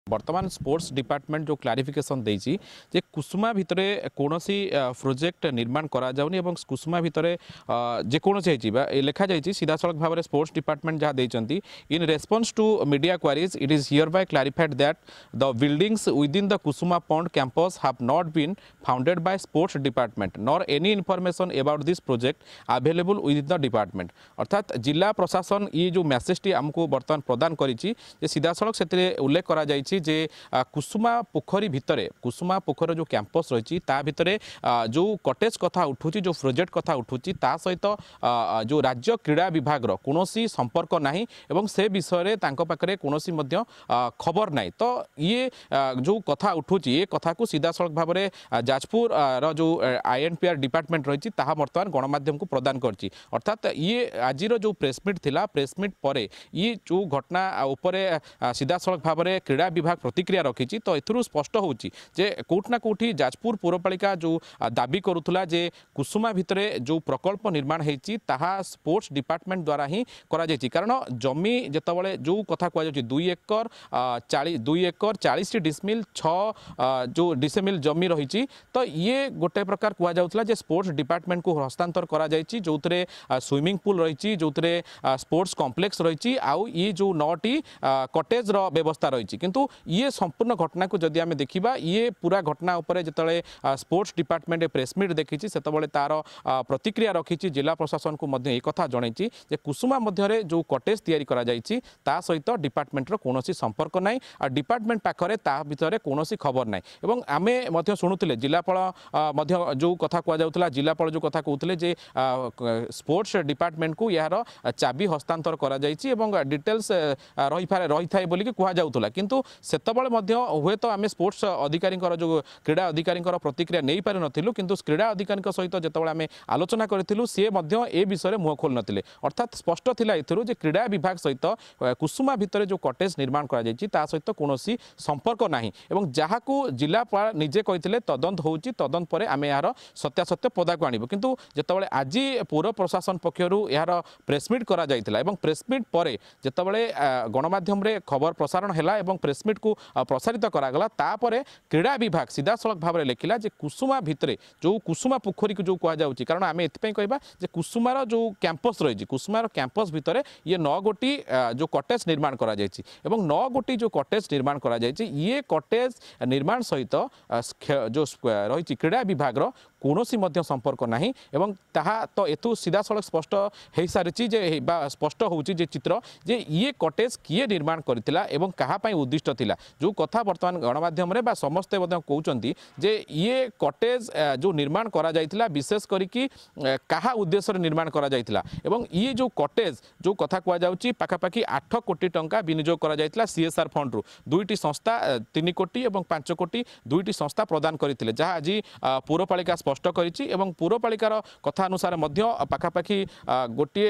वर्तमान sports department जो clarification देछि जे कुसुमा भितरे कोनोसी प्रोजेक्ट निर्माण करा जाउनी एवं कुसुमा भितरे जे कोनोसी हिबा लेखा जाइछि सीधा सड़क भाबरे स्पोर्ट्स डिपार्टमेंट जहा देइचंती in response to media queries it is hereby clarified that the buildings within the Kusuma pond campus have not been founded by sports department nor any information about this project available within the department अर्थात जिला प्रशासन ये जो message T हमको वर्तमान प्रदान करिछि जे सीधा सड़क सेते उल्लेख करा जाइछि जे कुसुमा पोखरी भितरे कुसुमा पोखर जो कैंपस रही भितरे जो कटेज कथा उठुची जो प्रोजेक्ट कथा उठुची ता सहित जो राज्य क्रीड़ा विभाग कोनोसी संपर्क नाही एवं से विषय तांको पाखरे कोनोसी मध्य खबर नाही तो ये जो कथा उठुची ये कथा को सीधा सड़क भाव में जाजपुर रो जो आईएनपीआर डिपार्टमेंट रही ताहा वर्तमान गणमाध्यम को प्रदान करची अर्थात ये आज जो प्रेसमिट थिला प्रेसमिट परे ये जो घटना उपरे सीधा सड़क भाव में क्रीड़ा विभाग प्रतिक्रिया रखी तो एथुरु स्पष्ट होची जे कोठना कोठी जाजपुर पौरपालिका जो दाबी करुथुला जे कुसुमा भितरे जो प्रकल्प निर्माण हेची ताहा स्पोर्ट्स डिपार्टमेंट द्वारा ही करा जायछि कारण जमी जेतबळे जो कथा कह जायछि 2 एकर 40 डिसमिल 6 जो डिसमिल जमी रही तो ये गोटे प्रकार कह जाउथला जे स्पोर्ट्स डिपार्टमेंट को हस्तांतर करा जायछि जोथरे स्विमिंग पूल रही जोथरे स्पोर्ट्स कॉम्प्लेक्स रही आउ ये जो 9टी कटेज रो व्यवस्था रही किंतु ये संपूर्ण घटना को जदि आम देखा ये पूरा घटना उपरे जिते स्पोर्ट्स डिपार्टमेंट प्रेसमिट देखी से तार प्रतिक्रिया रखी जिला प्रशासन को एक कथा जनई कुसुमा मध्य जो कटेज तैयारी करा जायछि ता सहित डिपार्टमेंटर कौन संपर्क ना और डिपार्टमेंट पाखरे ता भितर कौन खबर ना एवं आमे मध्य शुणुले जिलापाल जो कथा कहुला जिलापाल जो कथा कहते जे स्पोर्ट्स डिपार्टमेंट को यार चाबी हस्तांतर करा जायछि एवं डिटेल्स रही थाए बोलिक कहुला किंतु सेतबळे मध्य हुए तो आम स्पोर्ट्स अधिकारी जो क्रीड़ा अधिकारी प्रतिक्रिया नहीं पारि नथिलु किंतु क्रीड़ा अधिकारी सहित जितेबाला आम आलोचना करूँ सी ए विषय मुह खोल नथिले अर्थात स्पष्ट थिला एथिरु जे क्रीड़ा विभाग सहित कुसुमा भितर जो कटेज निर्माण करा जायछि ता सहित कोनोसी संपर्क नाही एवं जहाकू जिलापाल निजे कहिथिले तदंत होउछि तदंत परे आम यार सत्यासत्य पदाक आनिबो किंतु जितेबाला आज पौर प्रशासन पक्षरु यार प्रेसमिट करा जायतिला एवं प्रेसमिट परे जितेबाला गणमाध्यम रे खबर प्रसारण हैला एवं प्रेसमिट को प्रसारित करागला तापरे क्रीड़ा विभाग सीधा सड़क भाव में लिखिला जे कुसुमा भितरे जो कुसुमा पोखरी को जो कह जाउछि कारण आम एथि कहबा जे कुसुमार जो कैंपस रही कुसुमार कैंपस भितरे ये 9 गोटी जो कटेज निर्माण करा जायछि एवं 9 गोटी जो कटेज निर्माण करा जायछि ये कटेज निर्माण सहित जो रही क्रीड़ा विभाग कौनसी मध्य संपर्क नहीं एवं ताहा तो एतु सीधा सड़क स्पष्ट हो सारी जे स्पष्ट होउछि जे चित्र जे ये कटेज किए निर्माण करथिला एवं कहा पई उद्दिष्ट थिला जो कथा वर्तमान गणमाध्यम रे बा समस्ते कहउचंती जे ये कटेज जो निर्माण करा जायतिला विशेष करिकी कहा उद्देश्य निर्माण करा जायतिला एवं ये जो कटेज जो कथा कह जाउछि पाखापाखी 8 कोटी टंका विनियोग करा जायतिला सीएसआर फंड रु दुईटी संस्था 3 कोटी एवं 5 कोटी दुईटी संस्था प्रदान करथिले जहा आज पौरपालिका स्पष्ट करिछि एवं पौरपालिकार कथा अनुसार मध्य पाखापाखी गोटे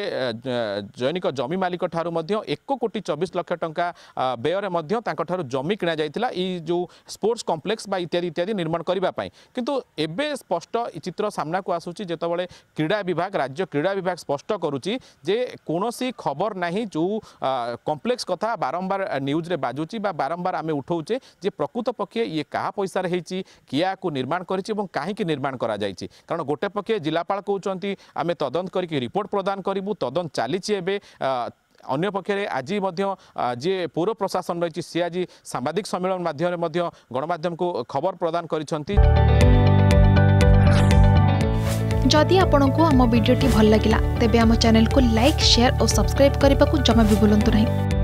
जैनिक जमी मालिक ठारू मध्य 1 कोटी 24 लाख टंका व्यय मध्य तांको ठारू जमी किना जायतिला ई जो स्पोर्ट्स कॉम्प्लेक्स बा इत्यादि इत्यादि निर्माण करिबा पई किंतु एबे स्पष्ट चित्र सामना को आसुची जेतबळे क्रीड़ा विभाग राज्य क्रीड़ा विभाग स्पष्ट करूची जे कोनोसी खबर नाही जो कॉम्प्लेक्स कथा बारंबार न्यूज रे बाजुची बा बारंबार आमे उठौचे जे प्रकृत पक्षे ये कहा पैसा रे हेची किया को निर्माण करिछि एवं काहे की निर्माण करा जायछि कारण गोटे पक्षे जिलापाल कहउचंती आमे तदंत करिकि रिपोर्ट प्रदान करिवु तदंत चलीछि एबे अन्य पक्षे आज जे पौर प्रशासन रही सी आज सांबादिक सम्मेलन माध्यम गणमाध्यम को खबर प्रदान करिसेंती। जदि आपंक आम भिडी भल लगा तेब आम चैनल को लाइक शेयर और सब्सक्राइब करने को जमा भी भूलु नहीं।